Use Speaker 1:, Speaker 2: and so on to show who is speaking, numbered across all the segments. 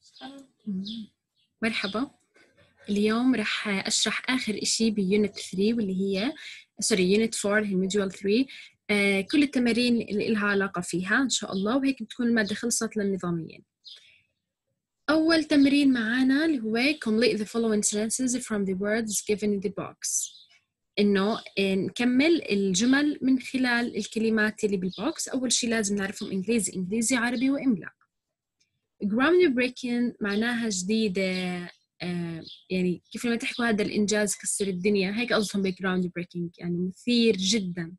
Speaker 1: مرحبا. اليوم رح أشرح آخر إشي بيونت 3 واللي هي يونت 4 هي موديول 3. كل التمارين اللي لها علاقة فيها إن شاء الله، وهيك بتكون المادة خلصت للنظاميين. أول تمرين معانا اللي هو complete the following sentences from the words given in the box. إنه نكمل الجمل من خلال الكلمات اللي بالبوكس. أول شي لازم نعرفهم إنجليزي عربي وإملاء. ground breaking معناها جديدة، يعني كيف لما تحكوا هذا الإنجاز كسر الدنيا، هيك قصدهم بground breaking، يعني مثير جدا.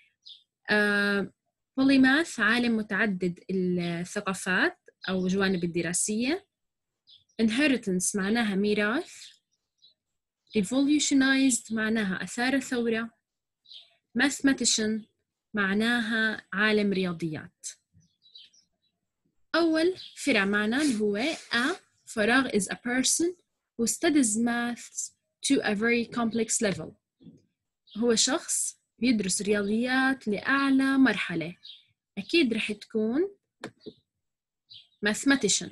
Speaker 1: polymath عالم متعدد الثقافات أو جوانب الدراسية. inheritance معناها ميراث. revolutionized معناها أثار ثورة. mathematician معناها عالم رياضيات. أول فرع معنا اللي هو فراغ is a person who studies maths to a very complex level. هو شخص بيدرس رياضيات لأعلى مرحلة، أكيد رح تكون mathematician.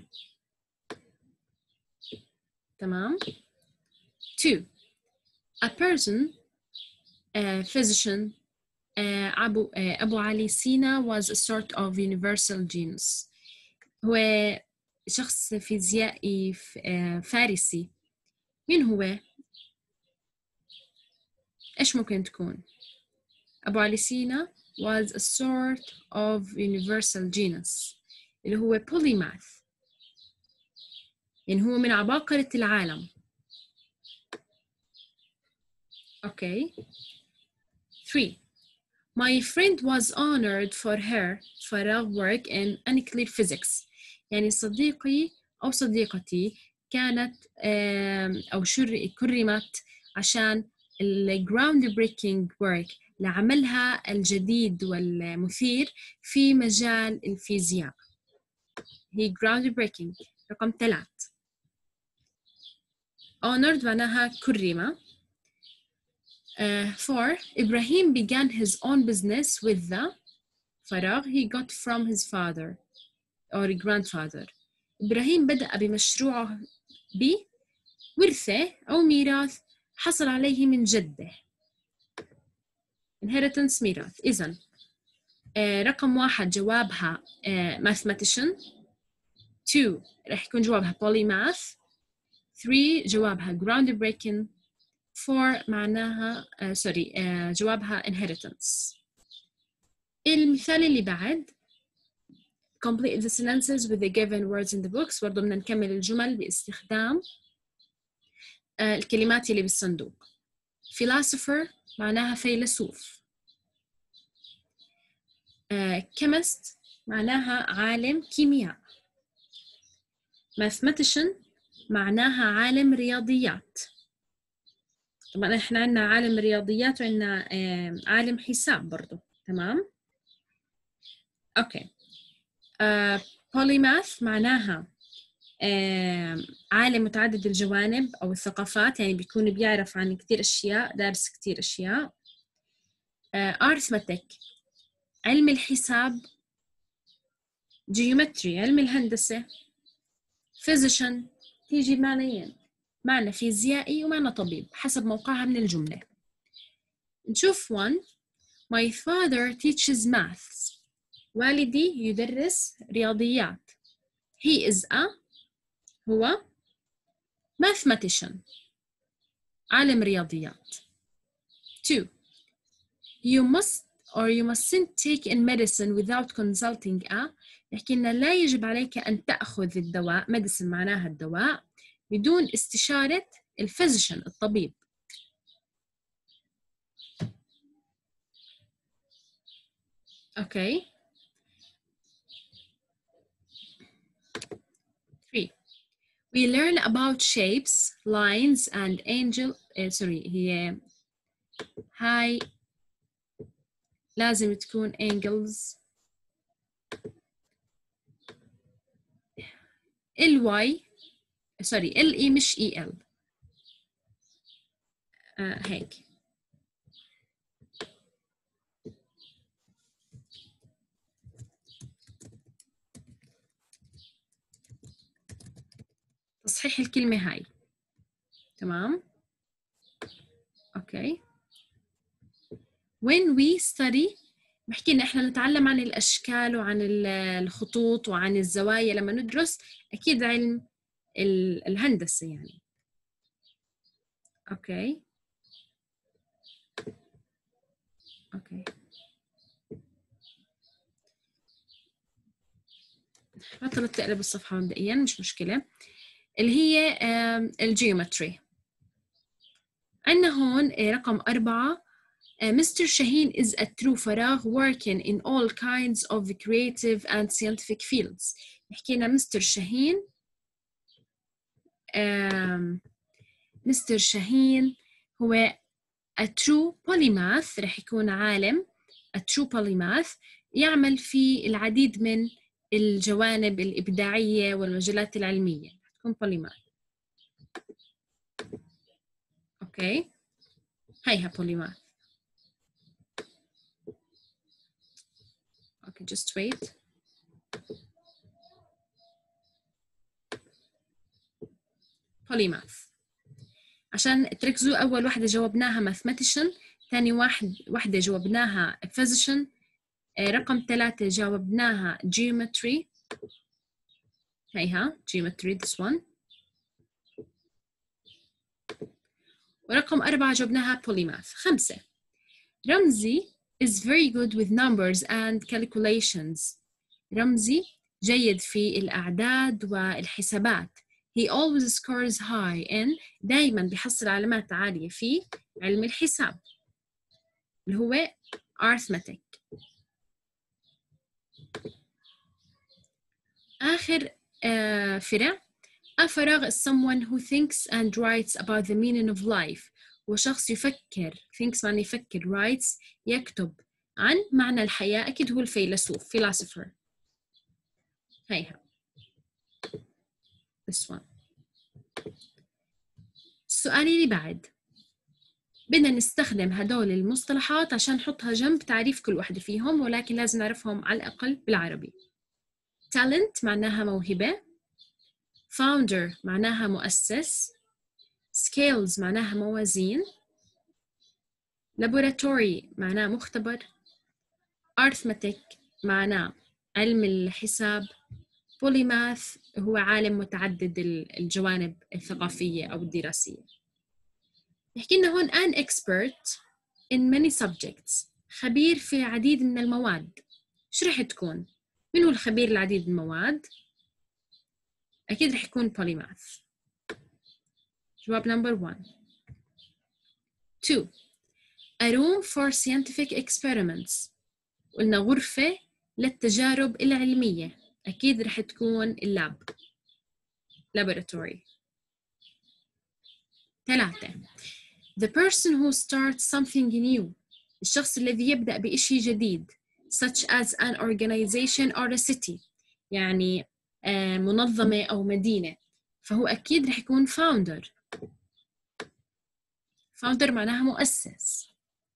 Speaker 1: تمام. 2 a person physician. أبو علي سينا was a sort of universal genius. هو شخص فيزيائي فارسي. مين هو؟ إيش ممكن تكون؟ أبو علي سينا was a sort of universal genius اللي هو polymath، يعني هو من عباقرة العالم. Okay. 3 my friend was honored for her فراغ work in nuclear physics. يعني صديقي أو صديقتي كانت أو كرمت عشان ground breaking work لعملها الجديد والمثير في مجال الفيزياء. هي ground breaking. رقم 3 honored معناها كرمة. 4 إبراهيم began his own business with the فراغ he got from his father or grandfather. إبراهيم بدأ بمشروعه بورثة أو ميراث حصل عليه من جده. inheritance ميراث. إذن رقم 1 جوابها mathematician. 2 رح يكون جوابها polymath. 3 جوابها ground breaking. 4 معناها جوابها inheritance. المثال اللي بعد complete the sentences with the given words in the books. برضو بدنا نكمل الجمل باستخدام الكلمات اللي بالصندوق. philosopher معناها فيلسوف. chemist معناها عالم كيمياء. mathematician معناها عالم رياضيات. طبعا احنا عندنا عالم رياضيات وعندنا عالم حساب برضو. تمام. اوكي. polymath معناها عالم متعدد الجوانب أو الثقافات، يعني بيكون بيعرف عن كتير أشياء، دارس كتير أشياء. arithmetic علم الحساب. geometry علم الهندسة. physician تيجي معنيين، معنى فيزيائي ومعنى طبيب حسب موقعها من الجملة. نشوف 1 my father teaches maths. والدي يدرس رياضيات. he is a هو mathematician عالم رياضيات. 2 you mustn't take in medicine without consulting a. نحكي لنا لا يجب عليك أن تأخذ الدواء، medicine معناها الدواء، بدون استشارة الفيزيشن الطبيب. أوكي. 3 we learn about shapes, lines and هي هاي لازم تكون angles. LE مش EL. هيك. تصحيح الكلمة هاي. تمام؟ أوكي. When we study بحكي إن إحنا نتعلم عن الأشكال وعن الخطوط وعن الزوايا لما ندرس أكيد علم الهندسة يعني. أوكي. أوكي. بطلت تقلب الصفحة مبدئياً مش مشكلة. اللي هي الجيومتري. عندنا هون رقم 4. Mr. Shaheen is a true فراغ working in all kinds of creative and scientific fields. حكينا مستر شاهين. مستر شاهين هو a true polymath، رح يكون عالم a true polymath يعمل في العديد من الجوانب الإبداعية والمجالات العلمية. تكون polymath. أوكي. هيها polymath. Okay, just wait. polymath. عشان تركزوا أول واحدة جاوبناها mathematician، ثاني واحدة جاوبناها physician، رقم 3 جاوبناها geometry. هيها geometry this one. ورقم 4 جاوبناها polymath. 5. رمزي is very good with numbers and calculations. رمزي جيد في الأعداد والحسابات. He always scores high in، دايما بيحصل علامات عالية في علم الحساب اللي هو arithmetic. آخر فرع. فراغ is someone who thinks and writes about the meaning of life. وشخص يفكر، thinks معنى يفكر، writes يكتب عن معنى الحياة. أكيد هو الفيلسوف philosopher. هيها this one. السؤال اللي بعد بدنا نستخدم هدول المصطلحات عشان نحطها جنب تعريف كل واحدة فيهم، ولكن لازم نعرفهم على الأقل بالعربي. talent معناها موهبة، founder معناها مؤسس، scales معناها موازين، laboratory معناه مختبر، arithmetic معناه علم الحساب، polymath هو عالم متعدد الجوانب الثقافية أو الدراسية. يحكي لنا هون an expert in many subjects، خبير في عديد من المواد. شو رح تكون؟ من هو الخبير العديد من المواد؟ أكيد رح يكون polymath. جواب number 1. 2. A room for scientific experiments. قلنا غرفة للتجارب العلمية. أكيد رح تكون اللاب laboratory. 3. The person who starts something new. الشخص الذي يبدأ بإشي جديد such as an organization or a city، يعني منظمة أو مدينة، فهو أكيد رح يكون founder. founder معناها مؤسس.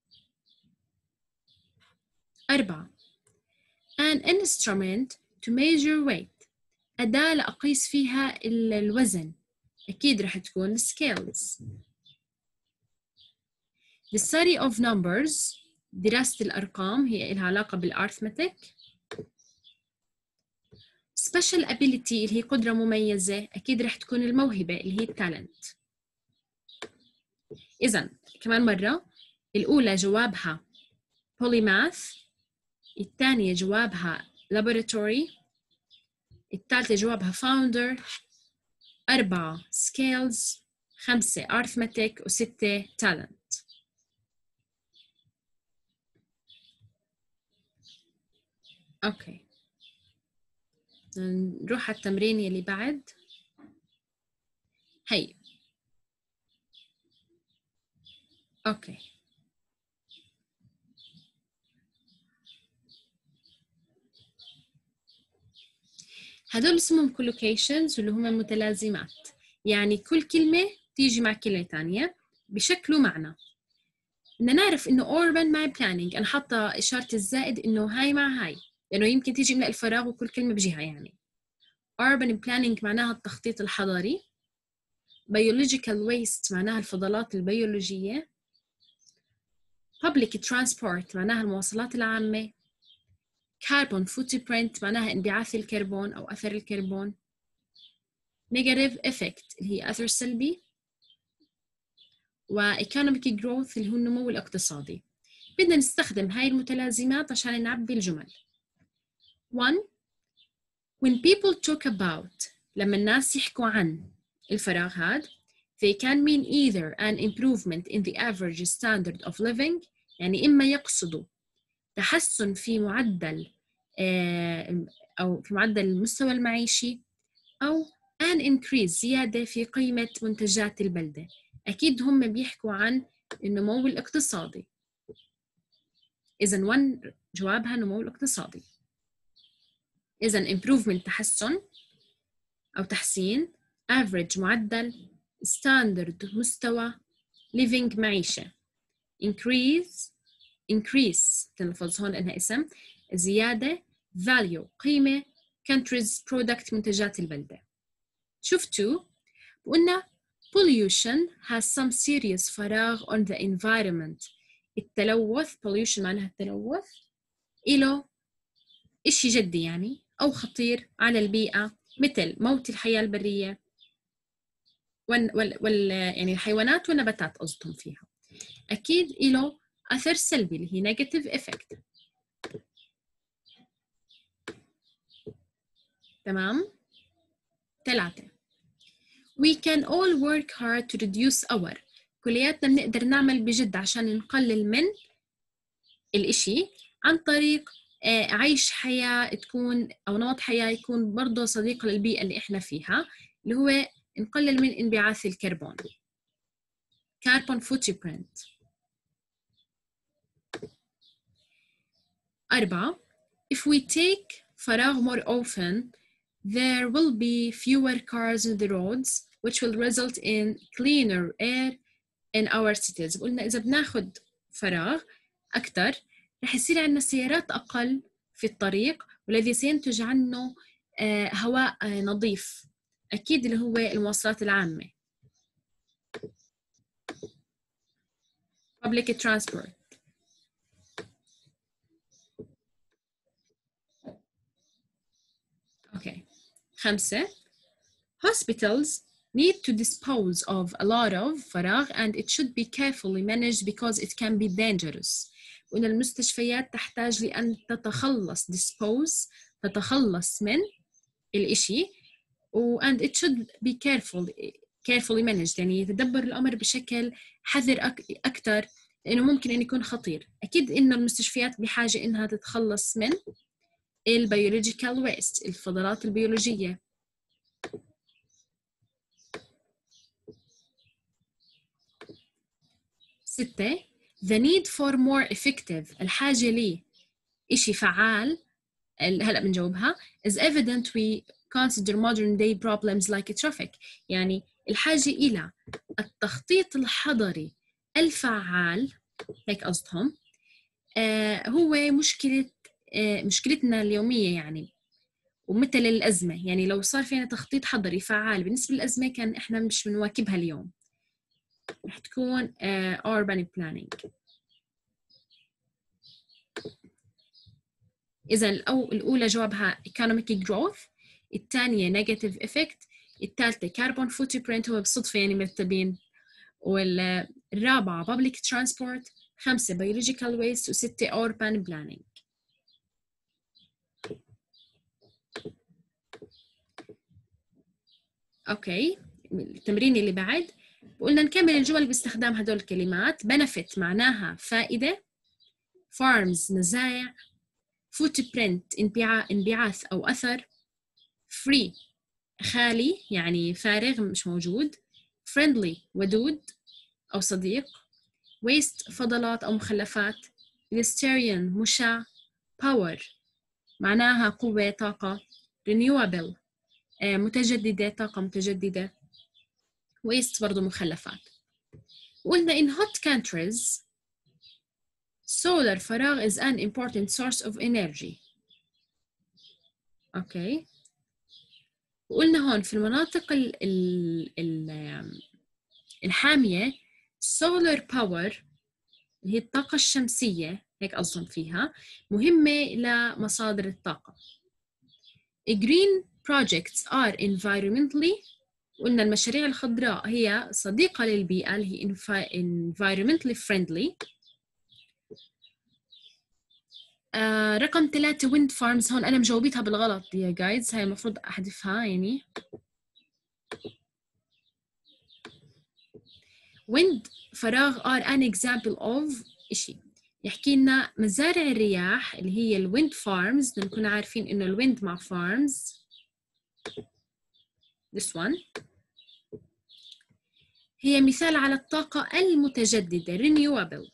Speaker 1: 4. An instrument to measure weight. أداة لأقيس فيها الوزن. أكيد رح تكون scales. The study of numbers. دراسة الأرقام هي لها علاقة بالarithmetic. special ability اللي هي قدرة مميزة. أكيد رح تكون الموهبة اللي هي talent. إذن كمان مرة، الأولى جوابها polymath، الثانية جوابها laboratory، الثالثة جوابها founder، 4 scales، 5 arithmetic، و6 talent. أوكي، نروح على التمرين يلي بعد. هي أوكي، هدول اسمهم collocations واللي هم متلازمات، يعني كل كلمة تيجي مع كلمة تانية بشكل ومعنى. بدنا نعرف إنه urban مع planning، أنا حاطة إشارة الزائد إنه هاي مع هاي، لأنه يمكن تيجي من الفراغ وكل كلمة بجهة. يعني urban planning معناها التخطيط الحضري، biological waste معناها الفضلات البيولوجية. public transport معناها المواصلات العامة. carbon footprint معناها انبعاث الكربون أو أثر الكربون. negative effect اللي هي أثر سلبي. و economic growth اللي هو النمو الاقتصادي. بدنا نستخدم هاي المتلازمات عشان نعبي الجمل. 1. When people talk about لما الناس يحكوا عن الفراغ هاد they can mean either an improvement in the average standard of living يعني إما يقصدوا تحسن في معدل أو في معدل المستوى المعيشي أو an increase زيادة في قيمة منتجات البلدة. أكيد هم بيحكوا عن النمو الاقتصادي. إذن 1 جوابها نمو الاقتصادي. إذن improvement تحسن أو تحسين، average معدل، standard مستوى، living معيشة. increase تلفظ هون لأنها اسم، زيادة، value قيمة، countries product منتجات البلدة. شفتوا قلنا pollution has some serious فراغ on the environment. التلوث pollution معناها التلوث إله إشي جدي يعني أو خطير على البيئة مثل موت الحياة البرية يعني الحيوانات والنباتات قصدهم فيها. أكيد إله أثر سلبي اللي هي negative effect. تمام؟ 3. We can all work hard to reduce our. كلياتنا بنقدر نعمل بجد عشان نقلل من الإشي عن طريق عيش حياة تكون أو نمط حياة يكون برضه صديق للبيئة اللي إحنا فيها اللي هو نقلل من انبعاث الكربون. carbon footprint. 4. If we take فراغ more often there will be fewer cars on the roads which will result in cleaner air in our cities. قلنا إذا بناخد فراغ أكتر رح يصير عندنا سيارات أقل في الطريق والذي سينتج عنه هواء نظيف. أكيد اللي هو المواصلات العامة. public transport. Okay. 5. Hospitals need to dispose of a lot of فراغ and it should be carefully managed because it can be dangerous. وإن المستشفيات تحتاج لأن dispose تتخلص من الإشي and it should be carefully managed يعني يتدبر الأمر بشكل حذر أكتر لأنه ممكن أن يكون خطير. أكيد إنه المستشفيات بحاجة إنها تتخلص من البيولوجيكال ويست الفضلات البيولوجية. 6. The need for more effective الحاجة لي إشي فعال هلأ بنجاوبها is evident we consider modern day problems like traffic يعني الحاجة إلى التخطيط الحضري الفعال هيك قصدهم هو مشكلتنا اليومية يعني ومثل الأزمة يعني لو صار فينا تخطيط حضري فعال بالنسبة للأزمة كان إحنا مش بنواكبها اليوم رح تكون urban planning. إذا الأولى جوابها economic growth، الثانية negative effect، الثالثة carbon footprint هو بالصدفة يعني مرتبين، والرابعة public transport، 5 biological waste، و6 urban planning. أوكي التمرين اللي بعد قلنا نكمل الجمل باستخدام هدول الكلمات. benefit معناها فائدة، farms مزارع، footprint انبعاث أو أثر، free خالي يعني فارغ مش موجود، friendly ودود أو صديق، waste فضلات أو مخلفات، pedestrian مشاة، power معناها قوة طاقة، renewable متجددة طاقة متجددة، waste برضو مخلفات. وقلنا in hot countries solar فراغ is an important source of energy. Okay. وقلنا هون في المناطق الحامية solar power هي الطاقة الشمسية، هيك أظن فيها، مهمة لمصادر الطاقة. green projects are environmentally، قلنا المشاريع الخضراء هي صديقة للبيئة اللي هي environmentally friendly. رقم 3 wind farms، هون أنا مجاوبتها بالغلط يا جايز، هاي المفروض أحذفها يعني. wind فراغ are an example of إشي يحكي لنا مزارع الرياح اللي هي الwind farms. نكون عارفين إنه الwind مع farms. this one هي مثال على الطاقة المتجددة renewable.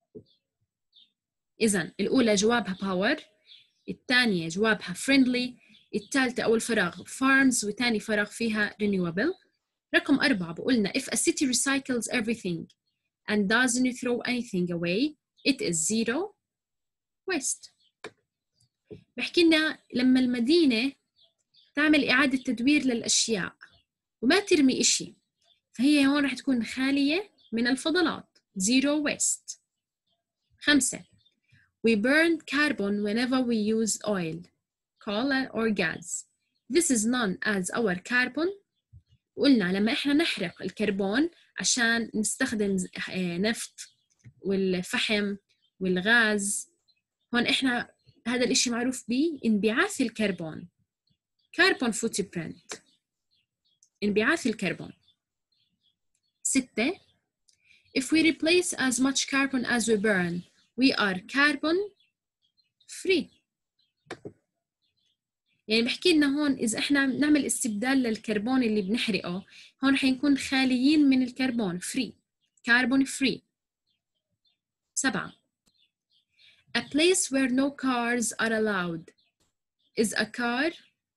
Speaker 1: إذن الأولى جوابها power، الثانية جوابها friendly، الثالثة أول فراغ farms، وثاني فراغ فيها renewable. رقم 4 بقولنا if a city recycles everything and doesn't throw anything away it is zero waste. بحكي لنا لما المدينة تعمل إعادة تدوير للأشياء وما ترمي إشي، فهي هون رح تكون خالية من الفضلات zero waste. 5 we burn carbon whenever we use oil, coal or gas. This is known as our carbon. قلنا لما إحنا نحرق الكربون عشان نستخدم نفط والفحم والغاز، هون إحنا هذا الإشي معروف بانبعاث الكربون carbon footprint، انبعاث الكربون. 6 if we replace as much carbon as we burn we are carbon free. يعني بحكي لنا هون إذا إحنا نعمل استبدال للكربون اللي بنحرقه، هون حنكون خاليين من الكربون free، carbon free. 7 a place where no cars are allowed is a car.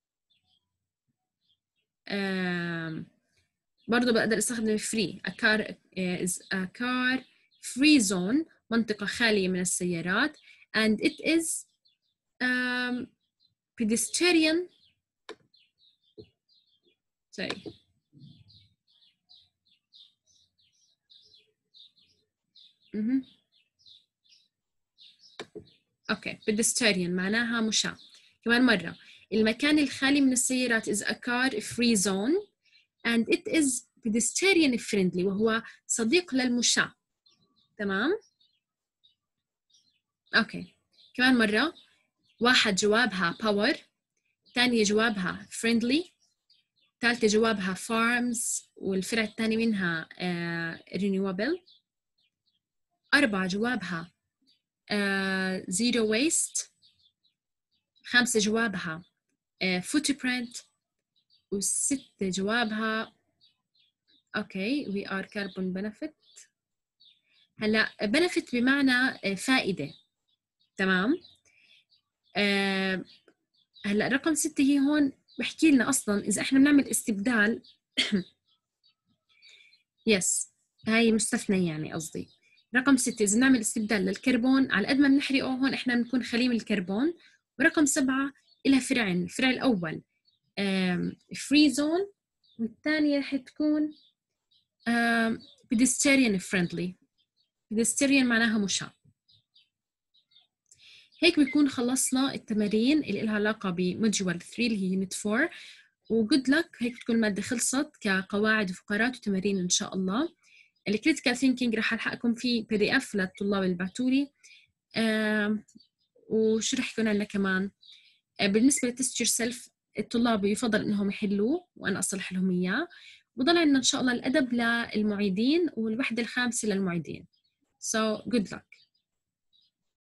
Speaker 1: برضو بقدر استخدم free. a car is a car free zone، منطقة خالية من السيارات. and it is pedestrian sorry اوكي pedestrian معناها مشاة. كمان مرة المكان الخالي من السيارات is a car free zone and it is pedestrian friendly، وهو صديق للمشاة. تمام. اوكي كمان مرة، 1 جوابها power، ثانية جوابها friendly، ثالثة جوابها farms والفرع الثاني منها renewable. 4 جوابها zero waste. 5 جوابها footprint. و6 جوابها اوكي we are carbon benefit. هلا benefit بمعنى فائدة. تمام. هلا رقم 6 هي هون بحكي لنا اصلا اذا احنا بنعمل استبدال يس هاي مستثنى، يعني قصدي رقم 6 اذا نعمل استبدال للكربون على قد ما بنحرقه هون احنا بنكون خاليين من الكربون. ورقم 7 لها فرعين، الفرع الاول free zone والثانية رح تكون pedestrian friendly. pedestrian معناها مشاة. هيك بيكون خلصنا التمارين اللي لها علاقة بموديول 3 اللي هي يونت 4. وجود لك، هيك بتكون المادة خلصت كقواعد وفقرات وتمارين إن شاء الله. الكريتيكال ثينكينج رح ألحقكم في PDF للطلاب اللي بعتولي. وشو رح يكون لنا كمان بالنسبة لتست يور سيلف، الطلاب يفضل إنهم يحلوه وأنا أصلح لهم إياه. وضل عندنا إن شاء الله الأدب للمعيدين والوحدة الخامسة للمعيدين. So good luck.